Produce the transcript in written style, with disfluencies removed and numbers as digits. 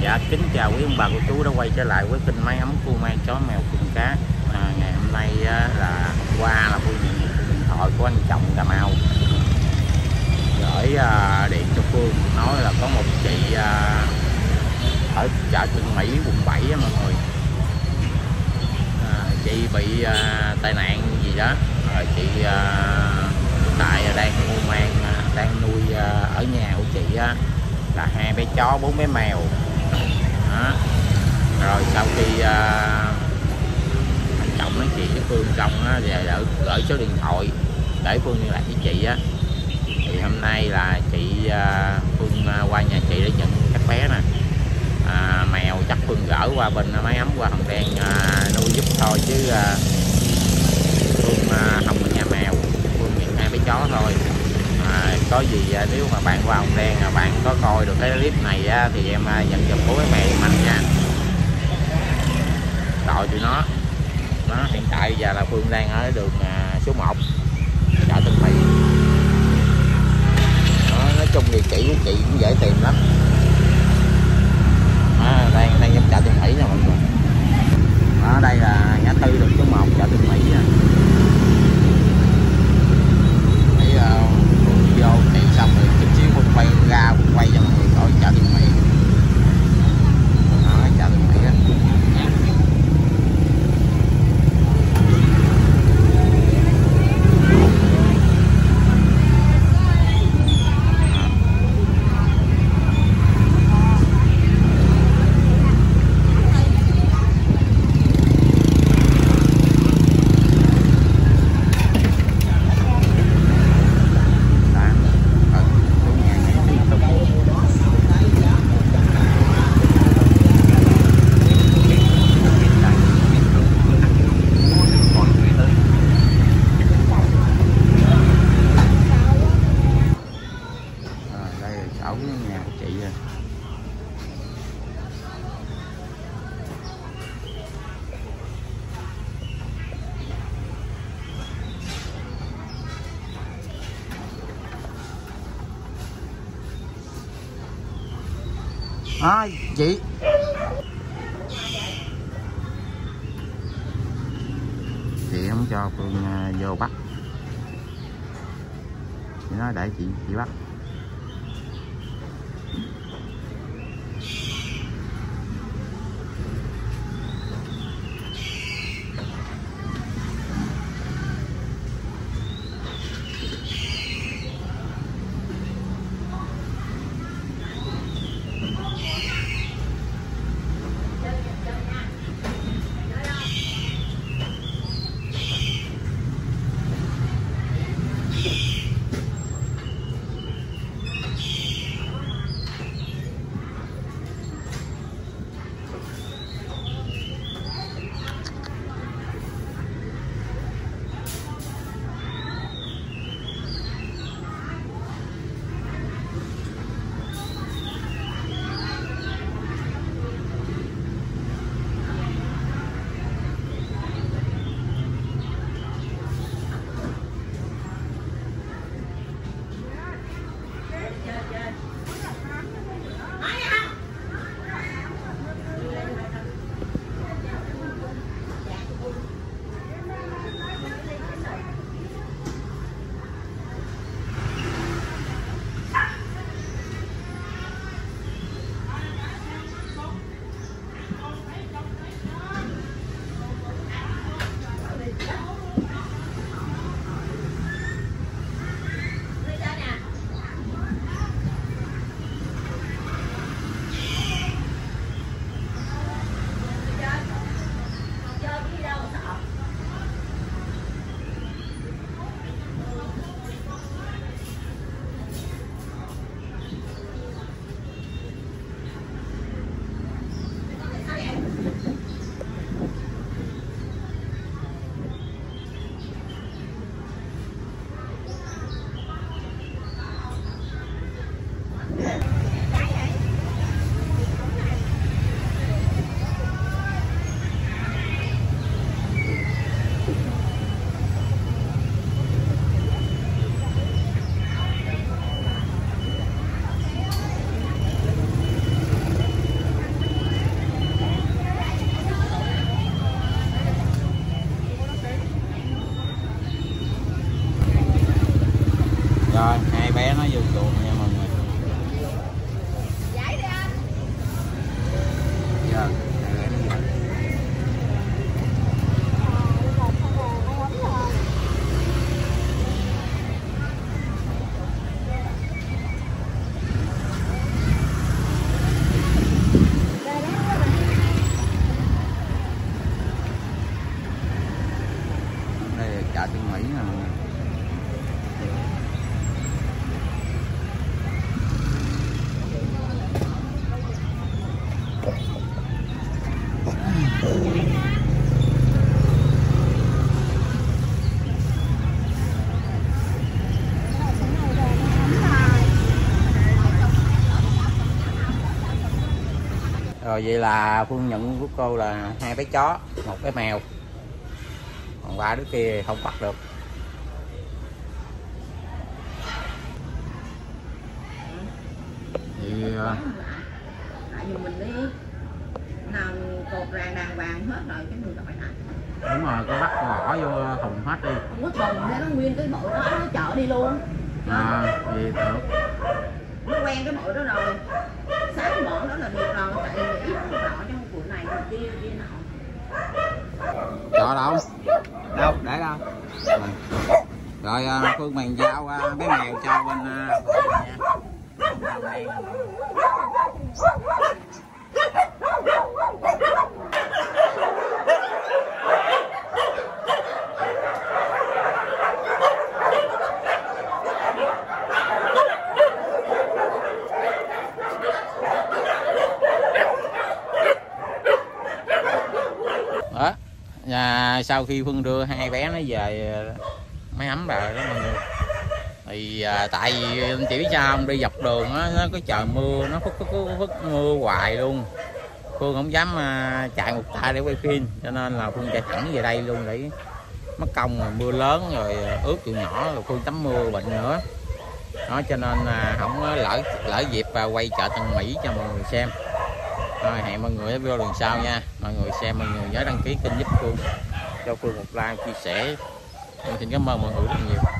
Dạ, kính chào quý ông bà cô chú đã quay trở lại với kênh Máy Ấm Cua Mang Chó Mèo Phượng Cá. Ngày hôm nay là hôm qua là Phương nhận được điện thoại của anh chồng Cà Mau gửi điện cho Phương nói là có một chị ở chợ Tân Mỹ quận 7 á mọi người. Chị bị tai nạn gì đó rồi chị tại đang mua mang đang nuôi ở nhà của chị là 2 bé chó 4 bé mèo đó. Rồi sau khi anh chồng nói chuyện với Phương xong á thì gửi số điện thoại để Phương liên lạc với chị á, thì hôm nay là chị Phương qua nhà chị để nhận các bé nè. Mèo chắc Phương gỡ qua bên Máy Ấm qua Hồng Đen nuôi giúp thôi, chứ Phương không có nhà mèo, Phương nhận 2 bé chó thôi. Có gì nếu mà bạn qua Hồng Đen bạn có coi được cái clip này thì em nhận giùm 4 bé mèo giùm anh nha. Rồi tụi nó hiện tại giờ là Phương đang ở đường số 1 chợ Tân Mỹ. Nói chung địa chỉ của chị cũng dễ tìm lắm. Đang trong chợ Tân Mỹ nè mọi người. Ở đây là ngã tư đường số 1 chợ Tân Mỹ nè. Vô chị xong rồi chút xíu Phương quay ra quay cho mọi người coi chợ Tân Mỹ. Đó, chợ Tân Mỹ đó. Nhà của chị rồi. Chị không cho Phương vô bắt, chị nói để chị bắt. bé nó vô chuồng nha mọi người. Giờ đây là chợ Tân Mỹ nè mọi người. Rồi vậy là Phương nhận của cô là 2 bé chó, 1 bé mèo. Còn 3 đứa kia không bắt được. Thì tại vì mình đi nào cột ràng đàng hoàng hết rồi cái mình gọi lại. Đúng rồi, cô bắt bỏ vô thùng hết đi. Không có thùng để nó nguyên cái bụi đó nó chở đi luôn. Gì được. Nó quen cái bụi đó rồi. Sáng cái bụi đó là được rồi, tại vì ít nó đỏ trong bụi này kia nọ. Chọ đâu? Đâu, để đâu? Rồi Phương bàn giao bé mèo cho bên nha. Đó. Và sau khi Phương đưa 2 bé nó về máy ấm rồi đó mọi người, thì tại vì anh chỉ biết sao không, đi dọc đường á, nó có trời mưa, nó phức mưa hoài luôn. Phương không dám chạy một tay để quay phim, cho nên là Phương chạy thẳng về đây luôn để mất công rồi mưa lớn rồi ướt tụi nhỏ rồi Phương tắm mưa bệnh nữa đó, cho nên không lỡ dịp quay chợ Tân Mỹ cho mọi người xem. Rồi hẹn mọi người ở video lần sau nha. Mọi người xem, mọi người nhớ đăng ký kênh giúp Phương, cho Phương một like, chia sẻ. Mình xin cảm ơn mọi người rất nhiều.